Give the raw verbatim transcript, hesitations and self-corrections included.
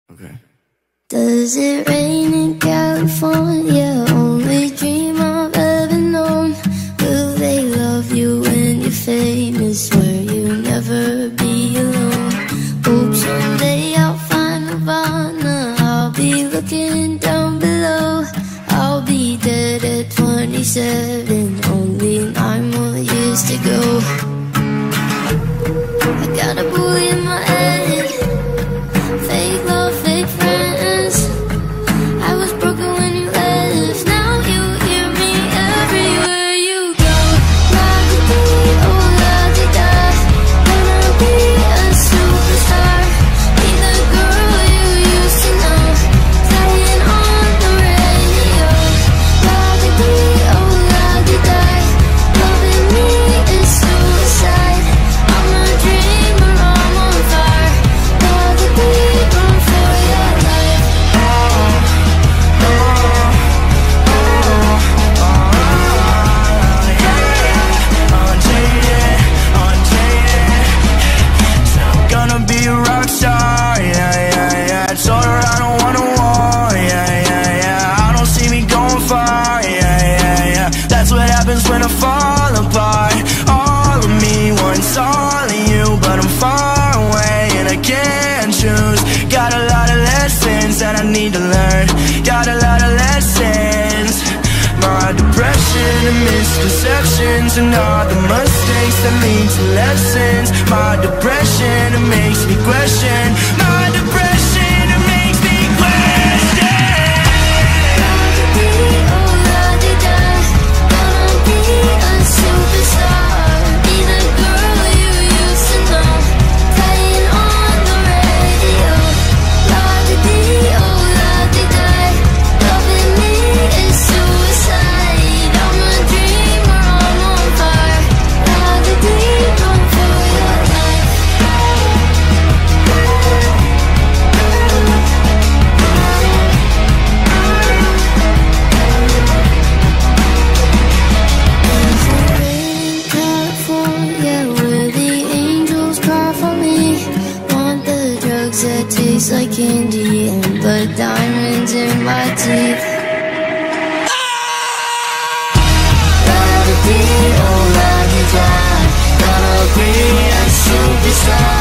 Okay. Does it rain in California? Only dream I've ever known. Will they love you when you're famous? Swear you'll never be alone. Hope someday I'll find Nirvana. I'll be looking down below. I'll be dead at twenty-seven. Only nine more years to go. I got a bully in my head. Fake love, fake friends. I was broken when you left. Now you hear me everywhere you go. La-di-dee, oh la-di-da. Wanna be a superstar. Be the girl you used to know. Playing on the radio. La-di-dee, oh la-di-da. Loving me is suicide. I'm a dreamer, I'm on fire. La-di-dee, run for your life. Gonna be a rock star, yeah, yeah, yeah. Told her I don't wanna war, yeah, yeah, yeah. I don't see me going far, yeah, yeah, yeah. That's what happens when I fall apart. All of me wants all of you, but I'm far away and I can't choose. Got a lot of lessons that I need to learn. Got a lot of lessons. My depression and misconceptions and all the mistakes that lead to lessons. My depression, it makes me question. My depression, it makes me question. La-di-dee, oh la-di-da. Gonna be a superstar. Be the girl you used to know. Playing on the radio. La-di-dee, oh la-di-da. Loving me is suicide. I'm a dreamer, I'm on fire. La-di-dee, run for your life. There's a rain in California where the angels cry for me. Want the drugs that taste like candy and put diamonds in my teeth. La-di-dee, oh la-di-da. Gonna be a superstar.